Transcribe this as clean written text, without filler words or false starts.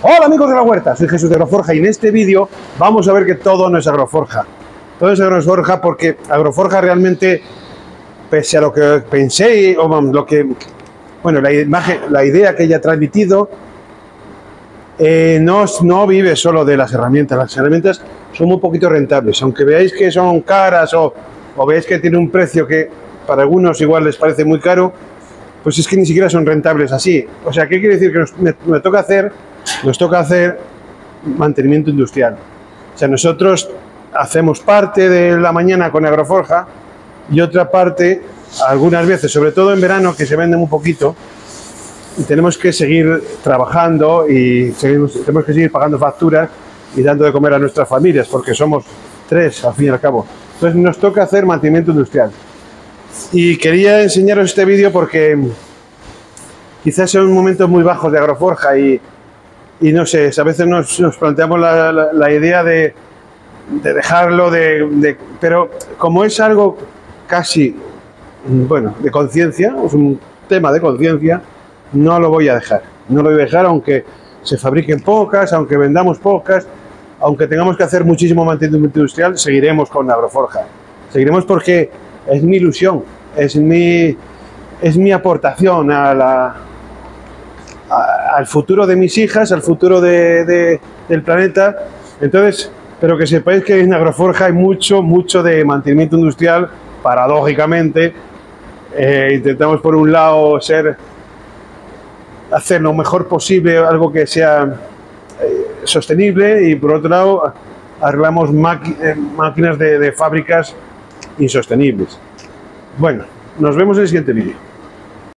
Hola amigos de la huerta, soy Jesús de Agroforja y en este vídeo vamos a ver que todo no es Agroforja. Todo es Agroforja porque Agroforja realmente, pese a lo que pensé, la idea que ella ha transmitido, no vive solo de las herramientas. Las herramientas son muy poquito rentables, aunque veáis que son caras o veáis que tiene un precio que para algunos igual les parece muy caro, pues es que ni siquiera son rentables así. O sea, ¿qué quiere decir? Que nos toca hacer mantenimiento industrial. O sea, nosotros hacemos parte de la mañana con Agroforja y otra parte, algunas veces, sobre todo en verano, que se vende muy poquito, y tenemos que seguir trabajando y tenemos que seguir pagando facturas y dando de comer a nuestras familias, porque somos 3 al fin y al cabo. Entonces nos toca hacer mantenimiento industrial. Y quería enseñaros este vídeo porque quizás son momentos muy bajos de Agroforja y no sé, a veces nos planteamos la idea de dejarlo, pero como es algo casi, bueno, de conciencia, es un tema de conciencia, no lo voy a dejar. No lo voy a dejar aunque se fabriquen pocas, aunque vendamos pocas, aunque tengamos que hacer muchísimo mantenimiento industrial, seguiremos con Agroforja. Seguiremos porque es mi ilusión, es mi aportación al futuro de mis hijas, al futuro del planeta. Entonces, pero que sepáis que en Agroforja hay mucho de mantenimiento industrial, paradójicamente. Intentamos por un lado hacer lo mejor posible algo que sea sostenible y por otro lado arreglamos máquinas de fábricas insostenibles. Bueno, nos vemos en el siguiente vídeo.